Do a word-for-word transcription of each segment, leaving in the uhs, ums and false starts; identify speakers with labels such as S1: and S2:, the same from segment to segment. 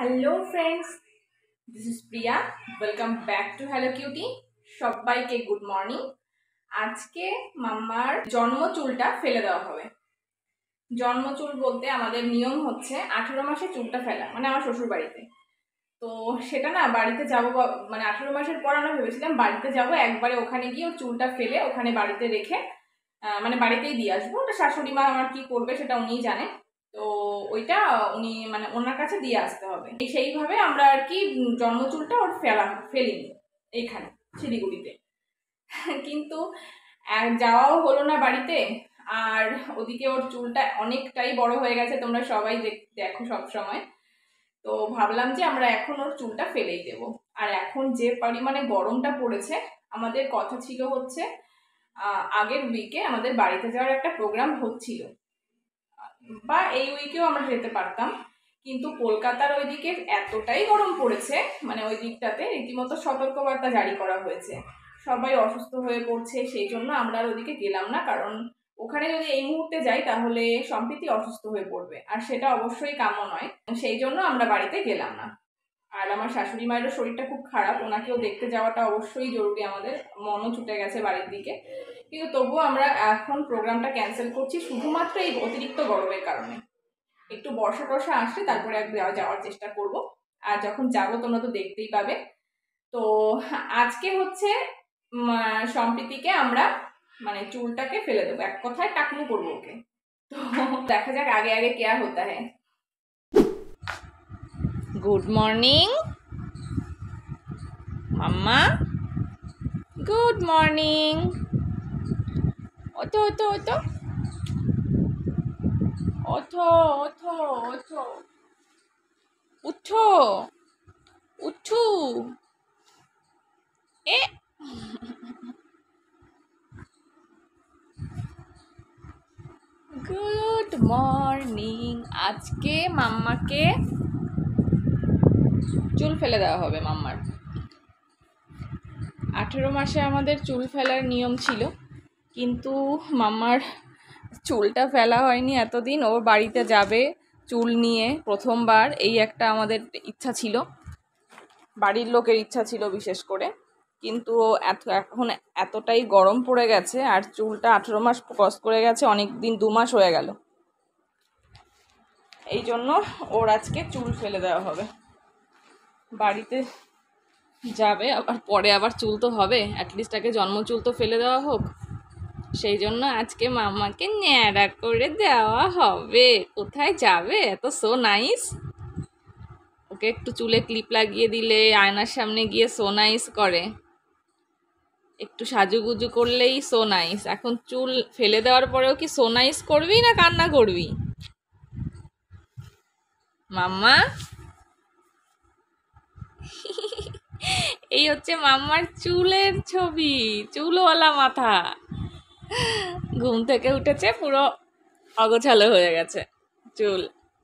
S1: Hello friends, this is Priya. Welcome back to hello cutie. সবাইকে good morning. আজকে মাম্মার জন্ম চুলটা ফেলে দেওয়া হবে। জন্ম চুল বলতে আমাদের নিয়ম হচ্ছে আঠেরো মাসে চুলটা ফেলা, মানে আমার শ্বশুর বাড়িতে। তো সেটা না বাড়িতে যাবো, মানে আঠেরো মাসের পর আমরা ভেবেছিলাম বাড়িতে যাব, একবারে ওখানে গিয়ে ওর চুলটা ফেলে ওখানে বাড়িতে রেখে মানে বাড়িতেই দিয়ে আসবো। ওটা শাশুড়ি মা আমার কি করবে সেটা উনিই জানে। তো ওইটা উনি মানে ওনার কাছে দিয়ে আসতে হবে। সেইভাবে আমরা আর কি জন্মচুলটা ওর ফেলা ফেলিনি এখানে শিলিগুড়িতে। কিন্তু যাওয়াও হলো না বাড়িতে, আর ওদিকে ওর চুলটা অনেকটাই বড় হয়ে গেছে, তোমরা সবাই দেখো সব সময়। তো ভাবলাম যে আমরা এখন ওর চুলটা ফেলেই দেবো। আর এখন যে পরিমাণে গরমটা পড়েছে, আমাদের কথা ছিল হচ্ছে আগের উইকে আমাদের বাড়িতে যাওয়ার একটা প্রোগ্রাম হচ্ছিল, বা এই উইকেও আমরা যেতে পারতাম, কিন্তু কলকাতার ওইদিকে এতটাই গরম পড়েছে, মানে ওই দিকটাতে রীতিমতো সতর্কবার্তা জারি করা হয়েছে, সবাই অসুস্থ হয়ে পড়ছে। সেই জন্য আমরা আর ওদিকে গেলাম না, কারণ ওখানে যদি এই মুহূর্তে যাই তাহলে সম্প্রীতি অসুস্থ হয়ে পড়বে, আর সেটা অবশ্যই কাম্য নয়। সেই জন্য আমরা বাড়িতে গেলাম না। আর আমার শাশুড়ি মায়েরও শরীরটা খুব খারাপ, ওনাকেও দেখতে যাওয়াটা অবশ্যই জরুরি, আমাদের মনও ছুটে গেছে বাড়ির দিকে। কিন্তু তবুও আমরা এখন প্রোগ্রামটা ক্যান্সেল করছি শুধুমাত্র এই অতিরিক্ত গরমের কারণে। একটু বর্ষা টর্ষা আসলে তারপরে এক যাওয়ার চেষ্টা করব, আর যখন যাবো তোমরা তো দেখতেই পাবে। তো আজকে হচ্ছে সম্প্রীতিকে আমরা মানে চুলটাকে ফেলে দেবো, এক কথায় টাকলু করবো ওকে। তো দেখা যাক আগে আগে क्या होता है। Good morning mumma, good morning. ওঠো ওঠো ওঠো ওঠো ওঠো ওঠো উঠো উঠু এ গুড মর্নিং। আজকে মাম্মাকে চুল ফেলে দেওয়া হবে মাম্মার। আঠেরো মাসে আমাদের চুল ফেলার নিয়ম ছিল, কিন্তু মাম্মার চুলটা ফেলা হয়নি এতদিন। ও বাড়িতে যাবে চুল নিয়ে প্রথমবার, এই একটা আমাদের ইচ্ছা ছিল, বাড়ির লোকের ইচ্ছা ছিল বিশেষ করে। কিন্তু এত এখন এতটাই গরম পড়ে গেছে, আর চুলটা আঠেরো মাস ক্রস করে গেছে, অনেক দিন দু মাস হয়ে গেল, এই জন্য ওর আজকে চুল ফেলে দেওয়া হবে। বাড়িতে যাবে আবার পরে আবার চুল তো হবে, অ্যাটলিস্ট আগে জন্ম চুল তো ফেলে দেওয়া হোক। সেই জন্য আজকে মামাকে ন্যাড়া করে দেওয়া হবে। কোথায় যাবে, এত সো নাইস। ওকে একটু চুলে ক্লিপ লাগিয়ে দিলে আয়নার সামনে গিয়ে সো নাইস করে, একটু সাজুগুজু করলেই সো নাইস। এখন চুল ফেলে দেওয়ার পরেও কি সো নাইস করবি না কান্না করবি মাম্মা? এই হচ্ছে মাম্মার চুলের ছবি, চুলওয়ালা মাথা। ঘুম থেকে উঠেছে পুরো অগোছালো হয়ে গেছে চুল।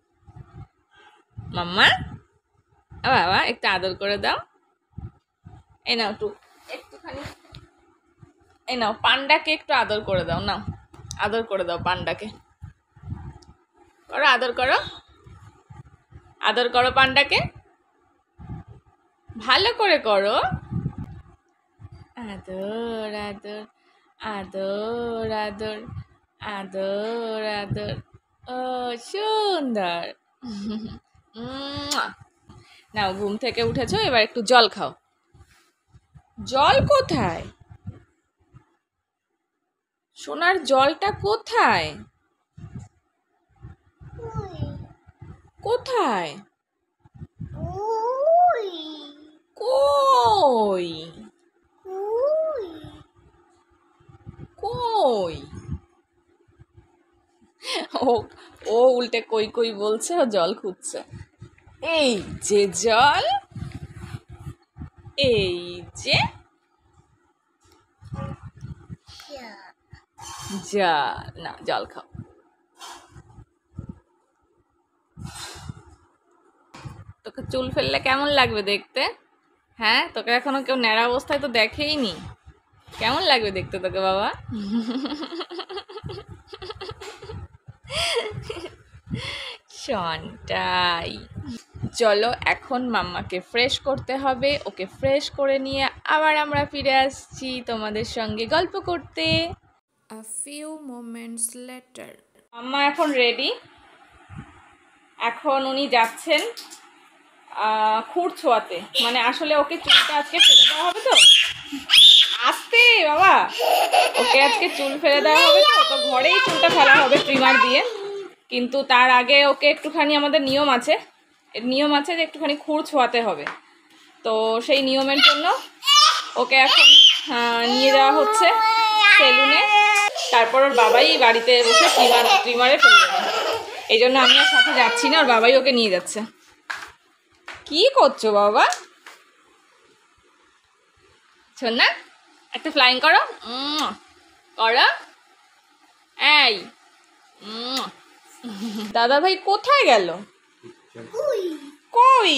S1: মাম্মা বাবা একটু আদর করে দাও। এই নাও একটু একটুখানি, এই নাও পান্ডাকে একটু আদর করে দাও, নাও আদর করে দাও পান্ডাকে। করো আদর করো, আদর করো পান্ডাকে, ভালো করে করো। আদর আদর আদর আদর আদর আদর, ও সুন্দর। নাও ঘুম থেকে উঠেছো, এবার একটু জল খাও। জল কোথায় সোনার, জলটা কোথায় কোথায় কই কই? ও ও উল্টে কই কই বলছে, ও জল খুঁজছে। এই যে জল, এই যে যা, না জল খাও। তোকে চুল ফেললে কেমন লাগবে দেখতে? হ্যাঁ, তোকে এখনো কেউ ন্যাড়া অবস্থায় তো দেখেই নি, কেমন লাগবে দেখতে তোকে বাবা? শনটাই চলো এখন মাম্মাকে ফ্রেশ করতে হবে, ওকে ফ্রেশ করে নিয়ে আবার আমরা ফিরে আসছি তোমাদের সঙ্গে গল্প করতে।
S2: A few moments later.
S1: মাম্মা এখন রেডি, এখন উনি যাচ্ছেন খুঁড় ছোঁয়াতে, মানে আসলে ওকে চুলটা আজকে ফেলে দেওয়া হবে তো, আসতে বাবা, ওকে আজকে চুল ফেলে দেওয়া হবে তো, তো ঘরেই চুলটা ফেলা হবে ট্রিমার দিয়ে, কিন্তু তার আগে ওকে একটুখানি আমাদের নিয়ম আছে, নিয়ম আছে যে একটুখানি খুঁড় ছোঁয়াতে হবে, তো সেই নিয়মের জন্য ওকে এখন নিয়ে যাওয়া হচ্ছে সেলুনে, তারপর ওর বাবাই বাড়িতে বসে ট্রিমার ট্রিমারে ফেলে দেবে, এই জন্য আমি আর সাথে যাচ্ছি না, ওর বাবাই ওকে নিয়ে যাচ্ছে। কি করছো বাবা? শোন না, একটা ফ্লাইং করো, করো, এই দাদা ভাই কোথায় গেল? কই,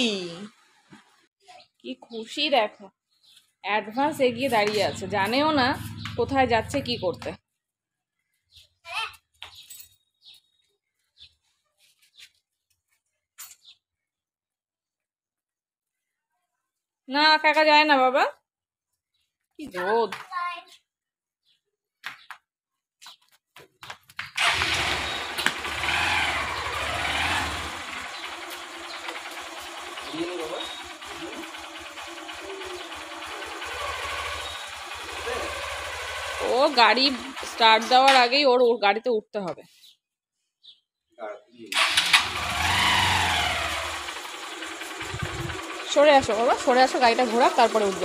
S1: কি খুশি দেখো, অ্যাডভান্স এগিয়ে দাঁড়িয়ে আছে, জানেও না কোথায় যাচ্ছে কি করতে। না কাকা যায় না বাবা, কি রোদ। ও গাড়ি স্টার্ট দেওয়ার আগেই ওর ওর গাড়িতে উঠতে হবে। সরে আসো বাবা, সরে আসো, গাড়িটা ঘোরা তারপরে উঠবে।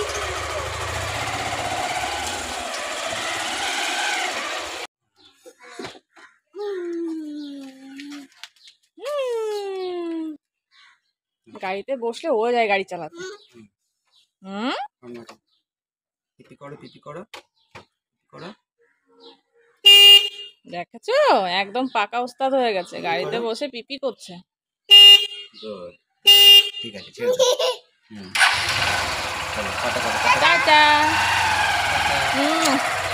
S1: গাড়িতে বসলে ও যায় গাড়ি চালাতে। হুম,
S3: পিপি করো, পিপি করো, করো।
S1: দেখেছো একদম পাকা ওস্তাদ হয়ে গেছে, গাড়িতে বসে পিপি করছে।
S3: ঠিক আছে, ছেড়ে দাও। হুম, চলো টাটা করো,
S1: টাটা। হুম,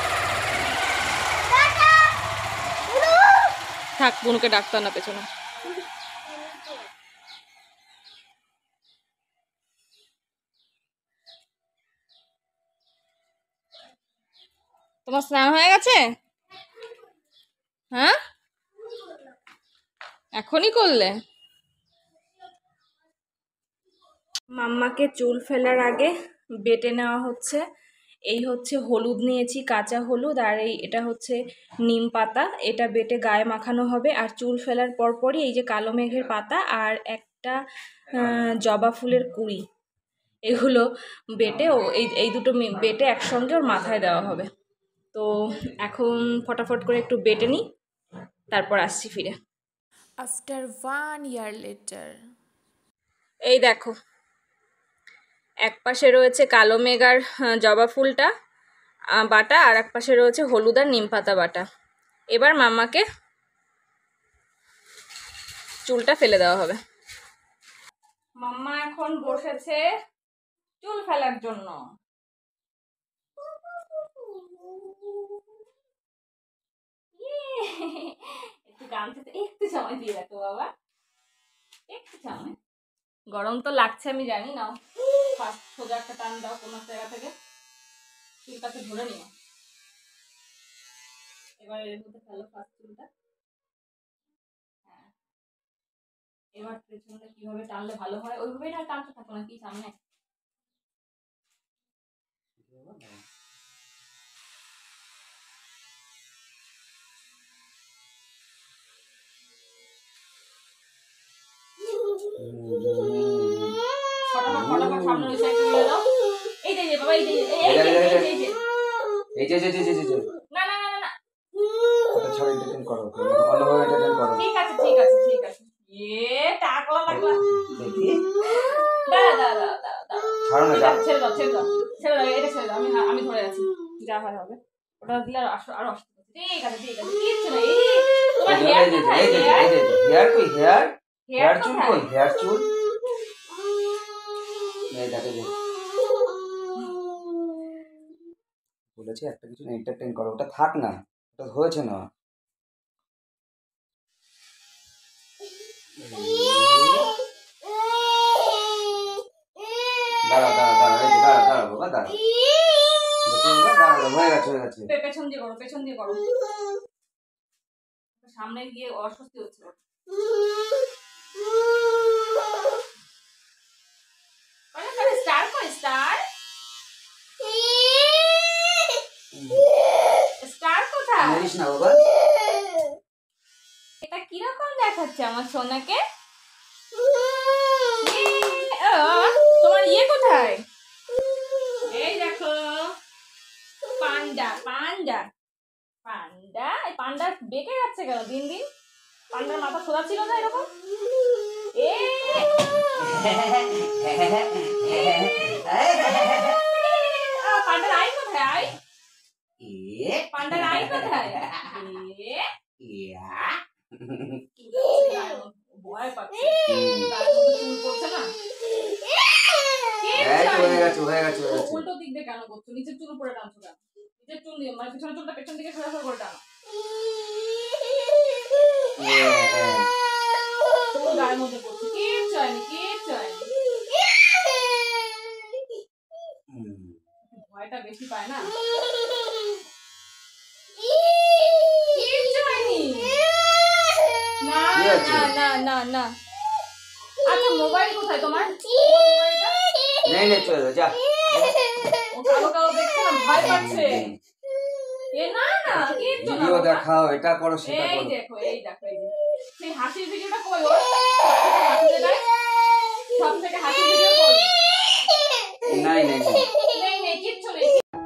S1: থাক বুনুকে ডাক্তার না পেছনে। তোমার স্নান হয়ে গেছে? হ্যাঁ, এখনই করলে? মাম্মাকে চুল ফেলার আগে বেটে নেওয়া হচ্ছে, এই হচ্ছে হলুদ নিয়েছি, কাঁচা হলুদ, আর এই এটা হচ্ছে নিম পাতা, এটা বেটে গায়ে মাখানো হবে, আর চুল ফেলার পরপরই এই যে কালো মেঘের পাতা আর একটা জবা ফুলের কুঁড়ি, এগুলো বেটে ও এই এই দুটো বেটে একসঙ্গে ওর মাথায় দেওয়া হবে। তো এখন ফটাফট করে একটু বেটে নিই, তারপর আসছি ফিরে।
S2: After one year later.
S1: এই দেখো, এক পাশে রয়েছে কালো মেঘ আর জবা ফুলটা বাটা, আর এক পাশে রয়েছে হলুদ আর নিম পাতা বাটা। এবার মাম্মাকে চুলটা ফেলে দেওয়া হবে। মাম্মা এখন বসেছে চুল ফেলার জন্য। একটু গামছা, একটু সময় দিয়ে রাখো বাবা, একটু সময়। গরম তো লাগছে আমি জানি না, ফার্স্ট সোজা একটা টান দাও কোনো জায়গা থেকে, চুলটাকে ধরে নিও। এবার এর মধ্যে ফেলো ফার্স্ট চুলটা। হ্যাঁ, এবার পেছনটা কিভাবে টানলে ভালো হয় ওইভাবেই না টানতে থাকো, নাকি সামনে। ফটাফট ফটাফট সামনে ওই সাইডে নিয়ে দাও। এই যে বাবা, এই যে এই যে এই যে এই যে
S3: এই যে এই যে এই যে
S1: না না না না না,
S3: ওটা ছাড়া এন্টারটেইন করো, অন্যভাবে এন্টারটেইন করো।
S1: ঠিক আছে ঠিক আছে ঠিক আছে। এ টাকলা টাকলা
S3: দেখি,
S1: দাঁড়া দাঁড়া দাঁড়া দাঁড়া,
S3: ছাড়ো না, যাও,
S1: ছেড়ে দাও ছেড়ে দাও ছেড়ে দাও, এটা ছেড়ে দাও, আমি আমি ধরে আছি, যা হয় হবে। ওটা দিলে আর আরো আসতে, ঠিক আছে ঠিক আছে, কিচ্ছু না। এই তোমার হেয়ার কোথায়? হেয়ার
S3: হেয়ার কই, হেয়ার
S1: হেয়ার
S3: চুল
S1: কোথায়?
S3: কই, হেয়ার চুল এই দেখো, বলেছি একটা কিছু এন্টারটেইন করো, ওটা থাক না, ওটা হয়েছে না। দাঁড়াও দাঁড়াও দাঁড়াও এই যে দাঁড়াও দাঁড়াও বাবা দাঁড়াও দেখো বাবা দাঁড়াও হয়ে গেছে হয়ে গেছে
S1: পেছন দিয়ে করো পেছন দিয়ে করো সামনে গিয়ে অস্বস্তি হচ্ছে স্টার কর স্টার স্টার কোথায়
S3: মরিস না বাবা
S1: এটা কিরকম দেখাচ্ছে আমার সোনাকে তোমার ইয়ে কোথায় এই দেখো পান্ডা পান্ডা পান্ডা এই পান্ডা বেঁকে যাচ্ছে কেন দিন দিন পান্ডার মাথা সোজা ছিল না এরকম এ পান্ডার আই কোথায় আই পান্ডার আই কোথায় ভয় পাচ্ছে চুল পড়ছে না উল্টো দিক দিয়ে কেন করছো নিচের চুল উপরে টানছো কেন নিচের চুল দিয়ে মানে পিছনের চুলটা পেছন দিকে সোজা করে টানো চুল গায়ের মধ্যে পড়ছে কিচ্ছু হয়নি কিচ্ছু হয়নি ভয়টা বেশি পায় না কিচ্ছু হয়নি না না না না না আচ্ছা মোবাইল কোথায় তোমার মোবাইলটা
S3: নেই নেই চলে যা
S1: ও কালো কালো দেখছে না ভয় পাচ্ছে এ না না কিচ্ছু না
S3: ভিডিও দেখাও এটা করো সেটা করো
S1: এই দেখো এই দেখো এই সেই হাসির ভিডিওটা কই ওর হাসি দেয় সব থেকে হাসির ভিডিও কই
S3: নাই নাই
S1: নেই নেই কিচ্ছু নেই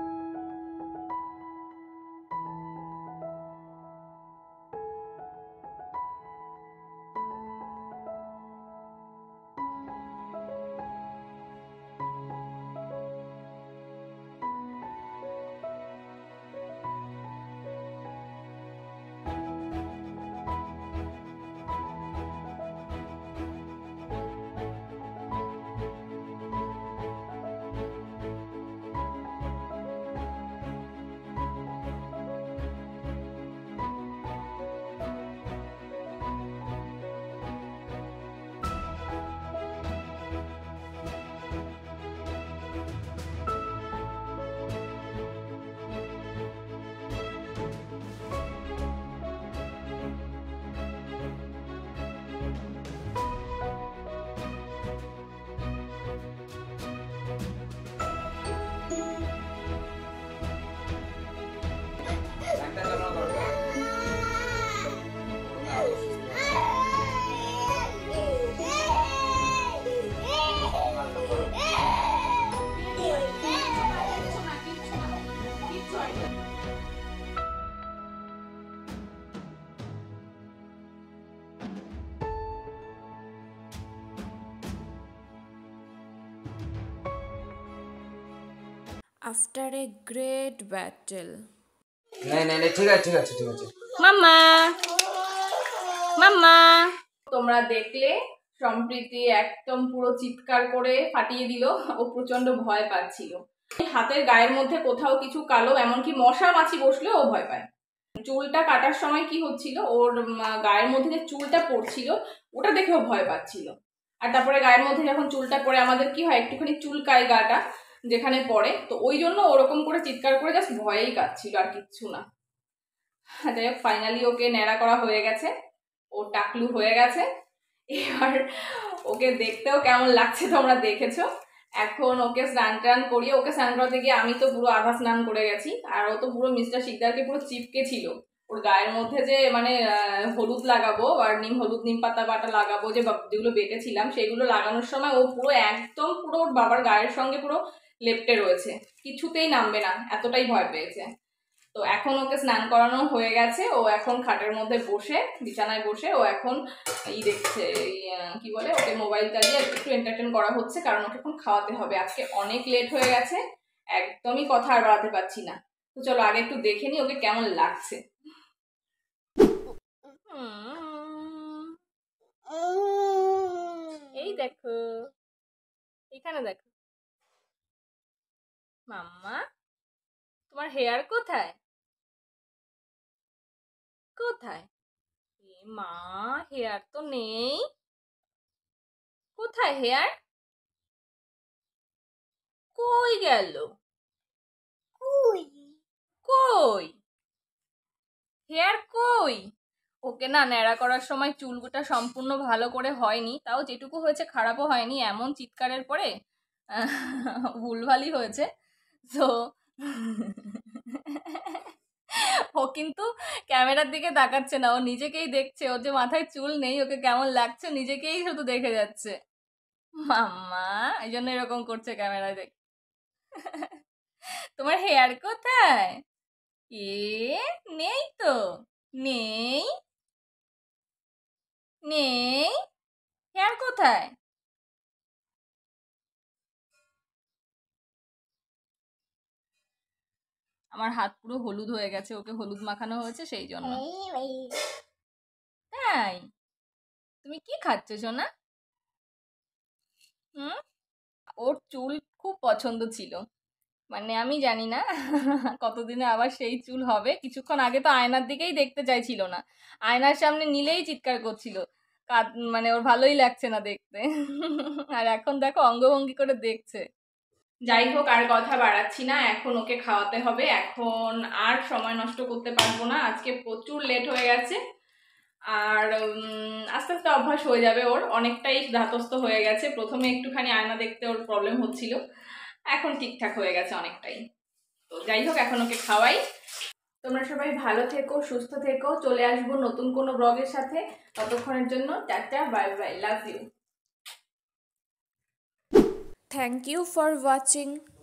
S2: After a great battle.
S3: নাই নাই নাই ঠিক আছে ঠিক আছে ঠিক আছে
S1: মাম্মা মাম্মা তোমরা দেখলে সম্প্রীতি একদম পুরো চিৎকার করে ফাটিয়ে দিল ও প্রচন্ড ভয় পাচ্ছিল হাতের গায়ের মধ্যে কোথাও কিছু কালো এমনকি মশা মাছি বসলে ও ভয় পায় চুলটা কাটার সময় কি হচ্ছিল ওর গায়ের মধ্যে যে চুলটা পড়ছিল ওটা দেখেও ভয় পাচ্ছিল আর তারপরে গায়ের মধ্যে যখন চুলটা পড়ে আমাদের কি হয় একটুখানি চুলকায় গাটা যেখানে পড়ে তো ওই জন্য ওরকম করে চিৎকার করে জাস্ট ভয়েই কাঁদছিল আর কিচ্ছু না যাই হোক ফাইনালি ওকে ন্যাড়া করা হয়ে গেছে ও টাকলু হয়ে গেছে এবার ওকে দেখতেও কেমন লাগছে তোমরা দেখেছো এখন ওকে স্নান টান করিয়ে ওকে স্নান করাতে গিয়ে আমি তো পুরো আধা স্নান করে গেছি আর ও তো পুরো মিস্টার শিকদারকে পুরো চিপকে ছিল ওর গায়ের মধ্যে যে মানে হলুদ লাগাবো আর নিম হলুদ নিম পাতা বাটা লাগাবো যে যেগুলো বেটেছিলাম সেগুলো লাগানোর সময় ও পুরো একদম পুরো ওর বাবার গায়ের সঙ্গে পুরো লেপ্টে রয়েছে কিছুতেই নামবে না এতটাই ভয় পেয়েছে তো এখন ওকে স্নান করানো হয়ে গেছে ও এখন খাটের মধ্যে বসে বিছানায় বসে ও এখন ই দেখছে কি বলে ওকে মোবাইল চালিয়ে একটু এন্টারটেন করা হচ্ছে কারণ ওকে এখন খাওয়াতে হবে আজকে অনেক লেট হয়ে গেছে একদমই কথা আর বাড়াতে পারছি না তো চলো আগে একটু দেখে নি ওকে কেমন লাগছে এই দেখো এখানে দেখো মাম্মা তোমার হেয়ার কোথায় কোথায় এ মা হেয়ার তো নেই কোথায় হেয়ার কই গেল? কই হেয়ার কই? ওকে না ন্যাড়া করার সময় চুলটা সম্পূর্ণ ভালো করে হয়নি, তাও যেটুকু হয়েছে খারাপও হয়নি, এমন চিৎকারের পরে ভুলভালই হয়েছে। তো ও কিন্তু ক্যামেরার দিকে তাকাচ্ছে না, ও নিজেকেই দেখছে, ওর যে মাথায় চুল নেই ওকে কেমন লাগছে নিজেকেই শুধু দেখে যাচ্ছে। মাম্মা এই জন্য এরকম করছে ক্যামেরায় দেখ। তোমার হেয়ার কোথায়? এ নেই তো, নেই নেই হেয়ার কোথায়? আমার হাত পুরো হলুদ হয়ে গেছে, ওকে হলুদ মাখানো হয়েছে সেই জন্য। তাই তুমি কি খাচ্ছ সোনা? হুম, ওর চুল খুব পছন্দ ছিল, মানে আমি জানি না কতদিনে আবার সেই চুল হবে। কিছুক্ষণ আগে তো আয়নার দিকেই দেখতে চাইছিল না, আয়নার সামনে নিলেই চিৎকার করছিল, মানে ওর ভালোই লাগছে না দেখতে। আর এখন দেখো অঙ্গভঙ্গি করে দেখছে। যাই হোক, আর কথা বাড়াচ্ছি না, এখন ওকে খাওয়াতে হবে, এখন আর সময় নষ্ট করতে পারবো না, আজকে প্রচুর লেট হয়ে গেছে। আর আস্তে আস্তে অভ্যাস হয়ে যাবে ওর, অনেকটাই ধাতস্থ হয়ে গেছে। প্রথমে একটুখানি আয়না দেখতে ওর প্রবলেম হচ্ছিল, এখন ঠিকঠাক হয়ে গেছে অনেকটাই। তো যাই হোক, এখন ওকে খাওয়াই। তোমরা সবাই ভালো থেকো, সুস্থ থেকো, চলে আসবো নতুন কোনো ব্লগের সাথে। ততক্ষণের জন্য tata, bye bye, love you.
S2: Thank you for watching.